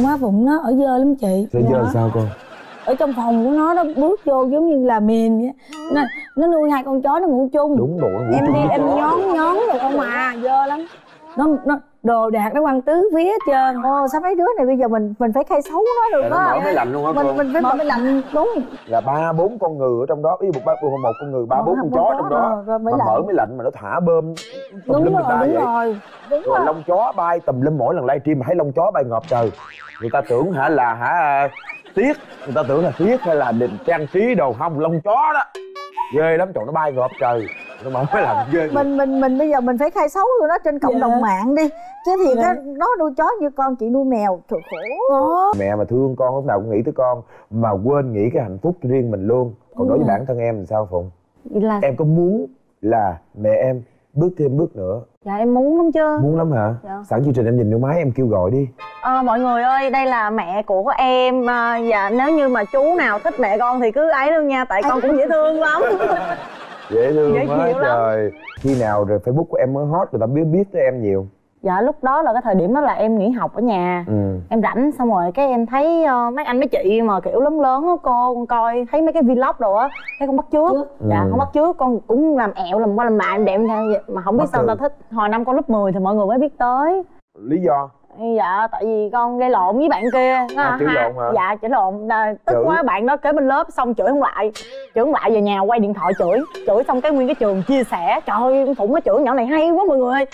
má Phụng nó ở dơ lắm chị. Dơ dơ sao con? Ở trong phòng của nó bước vô giống như là mền vậy. Nó nuôi 2 con chó nó ngủ chung. Đúng rồi, ngủ em chung đi với em chó. nhón rồi không à, dơ lắm. Nó đồ đạc nó quăng tứ phía hết trơn. Sao mấy đứa này bây giờ mình phải khai xấu nó được nó đó. mở máy lạnh luôn hả con? Mình phải mở máy lạnh, đúng. Là 3-4 con ngừ ở trong đó, ví dụ một con ngừ 3-4 con chó trong đó. Rồi mà mở máy lạnh mà nó thả bơm tùm lum rồi lông chó bay tùm lum. Mỗi lần livestream mà thấy lông chó bay ngợp trời, người ta tưởng tiếc, người ta tưởng là tiếc hay là định trang trí đồ, không, lông chó đó ghê lắm. Trời, nó bay ngợp trời, nó mở máy lạnh ghê. Mình bây giờ mình phải khai xấu tụi nó trên cộng đồng mạng đi, chứ thì nó nuôi chó như con chị nuôi mèo, trời khổ. Mẹ mà thương con lúc nào cũng nghĩ tới con mà quên nghĩ cái hạnh phúc riêng mình luôn. Còn đối với bản thân em thì sao Phụng? Em có muốn là mẹ em bước thêm bước nữa? Dạ em muốn lắm chứ. Muốn lắm hả? Dạ. Sẵn chương trình em nhìn vô máy em kêu gọi đi. Mọi người ơi, đây là mẹ của em. Và nếu như mà chú nào thích mẹ con thì cứ ấy luôn nha, tại con cũng dễ thương lắm. Dễ thương quá trời. Khi nào rồi Facebook của em mới hot người ta biết tới em nhiều? Dạ lúc đó là cái thời điểm đó là em nghỉ học ở nhà. Em rảnh xong rồi cái em thấy mấy anh mấy chị mà kiểu lớn lớn á, con coi thấy mấy cái vlog đồ á, thấy con bắt chước. Dạ con bắt chước, con cũng làm ẹo làm qua làm lại em đẹp mà không biết sao người ta thích. Hồi năm con lớp 10 thì mọi người mới biết tới. Lý do? Dạ tại vì con gây lộn với bạn kia. Chửi lộn hả? Dạ chửi lộn, tức quá. Bạn đó kế bên lớp xong chửi không lại, về nhà quay điện thoại chửi xong cái nguyên cái trường chia sẻ. Trời ơi Phụng nó chửi nhỏ này hay quá mọi người ơi.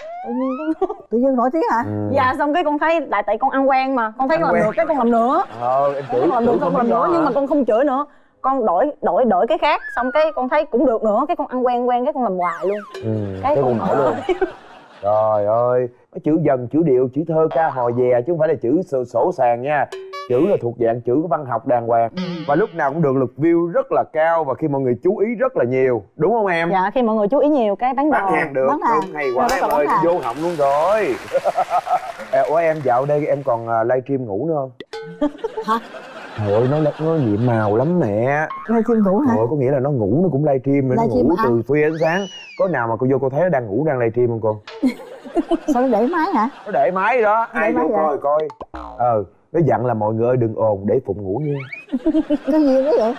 Tự nhiên nổi tiếng hả? Dạ xong cái con thấy tại con ăn quen mà con thấy con làm được cái con làm nữa. Em chửi làm được con làm nữa nhưng mà con không chửi nữa, con đổi cái khác, xong cái con thấy cũng được nữa, cái con ăn quen cái con làm hoài luôn. Cái con nổi luôn. Trời ơi, cái chữ dần, chữ điệu, chữ thơ ca hò dè chứ không phải là chữ sổ sàng nha. Chữ là thuộc dạng chữ văn học đàng hoàng. Và lúc nào cũng được lượt view rất là cao và khi mọi người chú ý rất là nhiều, đúng không em? Dạ khi mọi người chú ý nhiều cái bán hàng được. Đúng, hay quá em ơi, vô họng luôn rồi. Ủa em dạo đây em còn livestream ngủ nữa không? Hả? Trời ơi, nó nhiệm màu lắm mẹ. Livestream ngủ hả? Có nghĩa là nó ngủ nó cũng livestream, nó ngủ từ khuya đến sáng. Có nào mà cô vô cô thấy nó đang ngủ đang livestream không cô? Sao nó để máy hả? Nó để máy đó, ai vô coi. Nó dặn là mọi người ơi đừng ồn để Phụng ngủ nha. Cái gì đó vậy?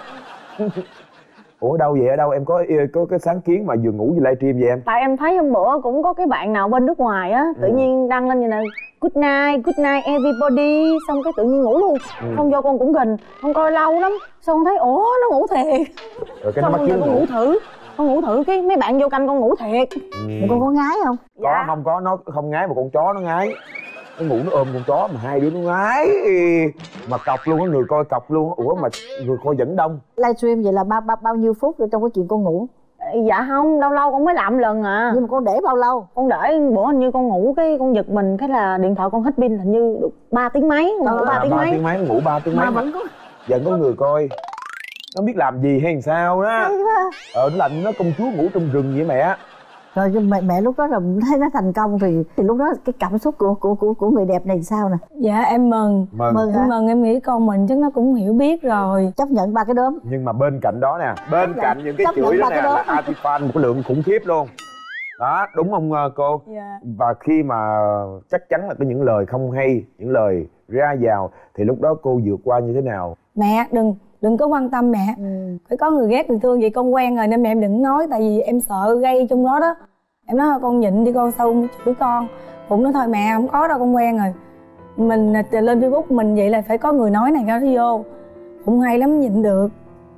Ủa đâu vậy, ở đâu em có cái sáng kiến mà vừa ngủ vừa livestream vậy em? Tại em thấy hôm bữa cũng có cái bạn nào bên nước ngoài á, tự nhiên đăng lên như này good night everybody, xong cái tự nhiên ngủ luôn. Xong vô con cũng gình, con coi lâu lắm, xong con thấy ủa nó ngủ thiệt. Rồi cái nó bắt chước con ngủ thử cái mấy bạn vô canh con ngủ thiệt. Con có ngái không? Có, không có, nó không ngái mà con chó nó ngái. Nó ngủ nó ôm con chó mà hai đứa nó ngái mà cọc luôn á, người coi cọc luôn á. Ủa mà người coi vẫn đông. Livestream vậy là bao nhiêu phút rồi trong cái chuyện con ngủ? Dạ không, lâu lâu con mới làm lần à. Nhưng mà con để bao lâu? Con để bữa hình như con ngủ cái con giật mình cái là điện thoại con hết pin, hình như được 3 tiếng mấy. Ngủ 3 tiếng mấy. Ngủ 3 tiếng mấy mà vẫn có người coi. Nó biết làm gì hay sao đó. Nó làm nó công chúa ngủ trong rừng vậy mẹ. Rồi mẹ lúc đó là thấy nó thành công thì lúc đó cái cảm xúc của người đẹp này sao nè? Dạ em mừng. Em mừng, em nghĩ con mình chắc nó cũng hiểu biết rồi. Chấp nhận 3 cái đốm. Nhưng mà bên cạnh đó nè, bên cạnh những cái chửi đó nè là anti-fan một cái lượng khủng khiếp luôn. Đó, đúng không cô? Dạ. Và khi mà chắc chắn là có những lời không hay, những lời ra vào thì lúc đó cô vượt qua như thế nào? Mẹ đừng có quan tâm mẹ. Phải có người ghét người thương vậy con quen rồi nên mẹ em đừng nói, tại vì em sợ gây trong đó đó. Em nói con nhịn đi con, sau chửi con. Phụng nói thôi mẹ không có đâu con quen rồi. Mình lên Facebook mình vậy là phải có người nói này ra vô. Phụng hay lắm nhịn được.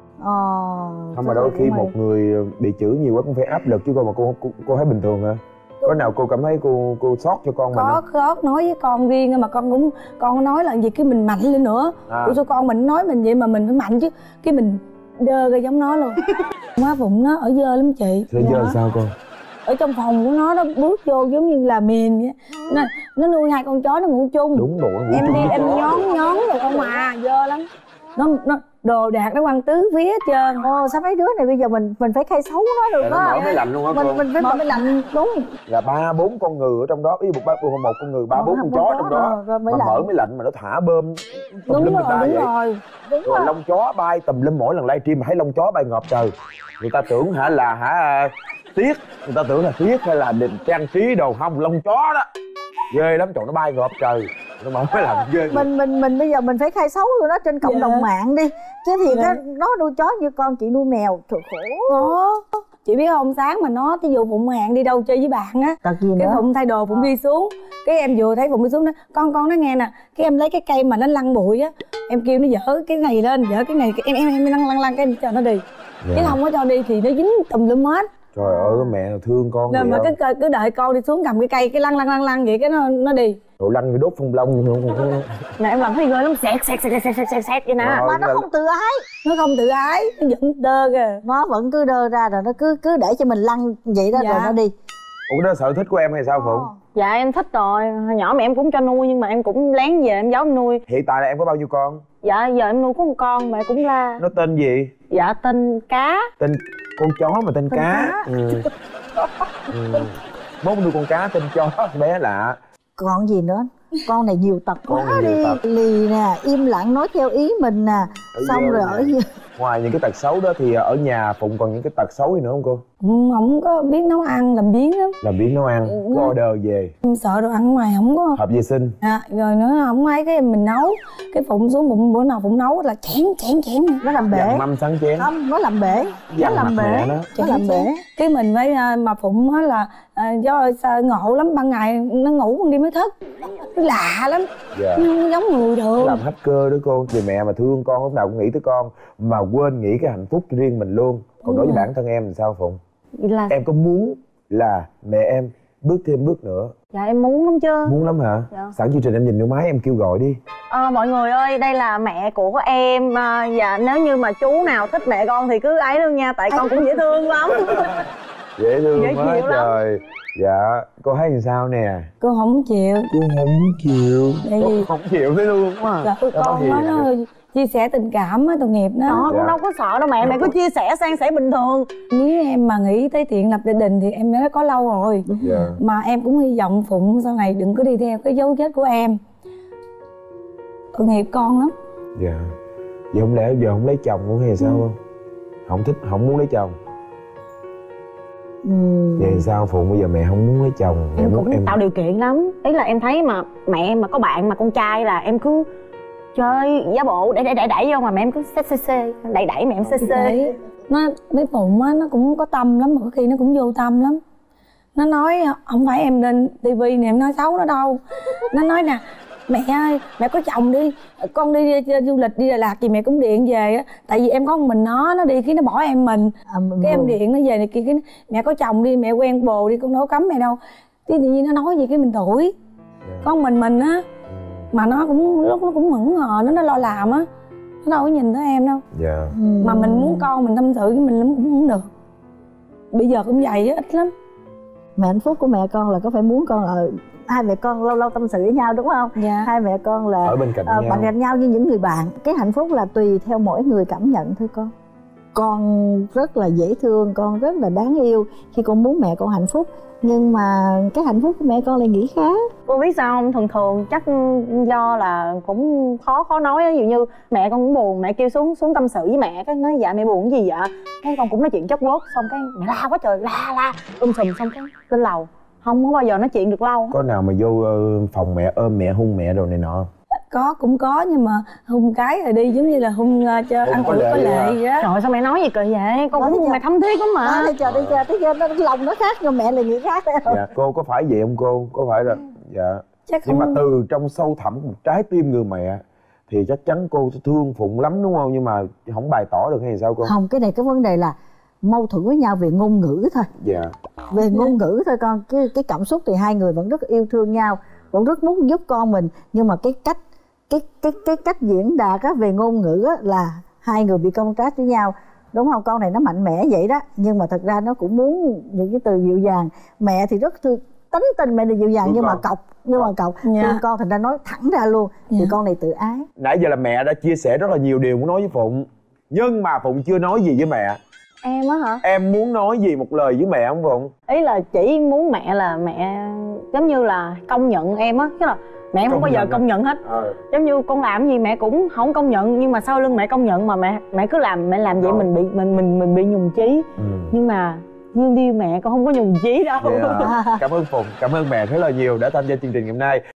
Không mà đôi khi một người bị chửi nhiều quá cũng phải áp lực chứ cô, mà cô thấy bình thường hả? Có nào cô cảm thấy cô sót cho con mình không? Có sót, nói với con riêng mà con nói là gì cái mình mạnh lên nữa. Ủa sao con mình nói mình vậy mà mình phải mạnh chứ, cái mình đơ ra giống nó luôn. Má Phụng nó ở dơ lắm chị. Dơ sao con? Ở trong phòng của nó bước vô giống như là mền vậy. Nó nuôi 2 con chó nó ngủ chung. Đúng rồi, ngủ em chung đi em nhón rồi không à, dơ lắm. Nó đồ đạc nó quăng tứ phía hết trơn. Sao mấy đứa này bây giờ mình phải khai xấu nó được đó. Nó mở máy lạnh luôn hả con? Mình phải mở máy lạnh, đúng. Là 3-4 con ngừ ở trong đó, ví dụ một con ngừ 3-4 con chó trong đó. Mà mở máy lạnh mà nó thả bơm tùm lum người ta vậy. Rồi lông chó bay tùm lum, mỗi lần livestream mà thấy lông chó bay ngợp trời. Người ta tưởng tiếc, người ta tưởng là tiếc hay là định trang trí đồ, không, lông chó đó ghê lắm. Trời, nó bay ngợp trời, nó bảo mới làm ghê. Mình bây giờ mình phải khai xấu tụi nó trên cộng đồng mạng đi, chứ thì nó nuôi chó như con chị nuôi mèo, trời khổ. Đó chị biết không, sáng mà nó ví dụ Phụng hẹn đi đâu chơi với bạn á, cái Phụng thay đồ Phụng đi xuống, cái em vừa thấy Phụng đi xuống, nó con nó nghe nè, cái em lấy cái cây mà nó lăn bụi á, em kêu nó dỡ cái này lên, dỡ cái này, em lăn cái em cho nó đi, chứ không có cho đi thì nó dính tùm lum hết. Trời ơi mẹ thương con nên mà cứ đợi con đi xuống cầm cái cây cái lăn vậy cái nó đi. Đồ lăn cái đốt phong lông không. Nè em làm thấy ghê lắm, xẹt vậy nè. Mà nó không tự ái. Nó không tự ái, nó vẫn đơ kìa. Nó vẫn cứ đơ ra rồi nó cứ để cho mình lăn vậy đó. Dạ. Rồi nó đi. Ủa đó sở thích của em hay sao Phụng? Dạ em thích rồi, hồi nhỏ mẹ em cũng cho nuôi nhưng mà em cũng lén về em giấu em nuôi. Hiện tại là em có bao nhiêu con? Dạ giờ em nuôi có một con, mẹ cũng la. Nó tên gì? Dạ tên Cá. Tên con chó mà tên Cá. Mốt nuôi con cá tên chó bé lạ. Còn gì nữa, con này nhiều tật quá đi. Lì nè, im lặng nói theo ý mình nè. Xong rồi ở ngoài những cái tật xấu đó thì ở nhà Phụng còn những cái tật xấu gì nữa không cô? Không có biết nấu ăn, làm biếng lắm. Làm biếng nấu ăn, có order về. Em sợ đồ ăn ngoài không có hợp vệ sinh. Rồi nữa không ai cái mình nấu, cái Phụng xuống bụng bữa nào Phụng nấu là chén. Nó làm bể. Dằn mâm sáng chén. Không, nó làm bể. Nó làm bể. Nó làm bể. Cái mình phải mà Phụng á là do ngộ lắm, ban ngày nó ngủ ban đêm mới thức. Nó lạ lắm. Dạ. Nó giống người thường. Làm hacker đó cô. Vì mẹ mà thương con lúc nào cũng nghĩ tới con mà quên nghĩ cái hạnh phúc riêng mình luôn. Còn đối với bản thân em thì sao Phụng? Là... Em có muốn là mẹ em bước thêm bước nữa? Dạ em muốn lắm chứ. Muốn lắm hả? Dạ. Sẵn chương trình em nhìn nước máy em kêu gọi đi. Mọi người ơi, đây là mẹ của em. Và nếu như mà chú nào thích mẹ con thì cứ ấy luôn nha. Tại con cũng dễ thương lắm. Dễ thương quá trời. Dạ, cô thấy làm sao nè? Cô không chịu. Cô không chịu. Cô không chịu thấy luôn quá. Dạ, con nó chia sẻ tình cảm á, tội nghiệp nó. Con đâu có sợ đâu mẹ cứ chia sẻ san sẻ bình thường. Nếu em mà nghĩ tới chuyện lập gia đình thì em đã có lâu rồi. Mà em cũng hy vọng Phụng sau này đừng có đi theo cái dấu vết của em. Tội nghiệp con lắm. Dạ. Vậy không lẽ giờ không lấy chồng luôn hay sao không? Không thích, không muốn lấy chồng. Vậy sao Phụng bây giờ mẹ không muốn lấy chồng? Em cũng tạo điều kiện lắm. Ý là em thấy mà mẹ em mà có bạn mà con trai là em cứ chơi giả bộ đẩy vô mà mẹ em cứ xê đẩy mẹ em xê. Nó với Phụng á, nó cũng có tâm lắm mà có khi nó cũng vô tâm lắm. Nó nói không phải em lên tivi này em nói xấu nó đâu. Nó nói nè, mẹ ơi mẹ có chồng đi, con đi du lịch đi Đà Lạt gì mẹ cũng điện về á, tại vì em có một mình nó đi khi nó bỏ em mình. Cái em điện nó về này kia, cái mẹ có chồng đi, mẹ quen bồ đi, con đâu cấm mẹ đâu. Tự nhiên nó nói gì cái mình tuổi con mình á, mà nó cũng lúc nó cũng hững hờ, nó lo làm á, nó đâu có nhìn tới em đâu. Mà mình muốn con mình tâm sự với mình lắm cũng không được. Bây giờ cũng vậy á, ít lắm. Mẹ hạnh phúc của mẹ con là có phải muốn con ở hai mẹ con lâu lâu tâm sự với nhau đúng không? Dạ. Hai mẹ con là ở bên cạnh nhau như những người bạn. Cái hạnh phúc là tùy theo mỗi người cảm nhận thôi con. Con rất là dễ thương, con rất là đáng yêu khi con muốn mẹ con hạnh phúc. Nhưng mà cái hạnh phúc của mẹ con lại nghĩ khác. Cô biết sao không? Thường chắc do là cũng khó nói. Ví dụ như mẹ con cũng buồn, mẹ kêu xuống tâm sự với mẹ, cái nói dạ mẹ buồn cái gì vậy? Cái con cũng nói chuyện chất quất, xong cái mẹ la quá trời, la sùm xong cái lên lầu. Không có bao giờ nói chuyện được lâu. Có nào mà vô phòng mẹ ôm mẹ hung mẹ đồ này nọ? Cũng có nhưng mà hung cái rồi đi, giống như là hung cho ăn uống có lệ vậy đó. Trời sao mẹ nói gì kỳ vậy? Con cũng mẹ thấm thiết lắm mà. Đi chờ nó lòng nó khác rồi mẹ lại nghĩ khác đấy. Dạ, cô có phải vậy không cô? Có phải là dạ. Chắc nhưng không... mà từ trong sâu thẳm một trái tim người mẹ thì chắc chắn cô thương Phụng lắm đúng không? Nhưng mà không bày tỏ được hay sao cô? Không, cái này cái vấn đề là mâu thuẫn với nhau về ngôn ngữ thôi. Dạ. Về ngôn ngữ thôi con. Cái cảm xúc thì hai người vẫn rất yêu thương nhau, vẫn rất muốn giúp con mình, nhưng mà cái cách diễn đạt á, về ngôn ngữ á, là hai người bị contrast với nhau, đúng không? Con này nó mạnh mẽ vậy đó, nhưng mà thật ra nó cũng muốn những cái từ dịu dàng. Mẹ thì rất thương, tính tình mẹ là dịu dàng nhưng mà cọc thương con, thành ra nói thẳng ra luôn. Thì con này tự ái. Nãy giờ là mẹ đã chia sẻ rất là nhiều điều muốn nói với Phụng, nhưng mà Phụng chưa nói gì với mẹ. Em á hả? Em muốn nói gì một lời với mẹ không Phụng? Ý là chỉ muốn mẹ là mẹ giống như là công nhận em á, tức là mẹ em không bao giờ công nhận hết. Giống như con làm gì mẹ cũng không công nhận, nhưng mà sau lưng mẹ công nhận, mà mẹ cứ làm, mẹ làm vậy mình bị nhùng chí. Nhưng mà Dương đi mẹ con không có nhùng chí đâu. Cảm ơn Phụng, cảm ơn mẹ rất là nhiều đã tham gia chương trình ngày hôm nay.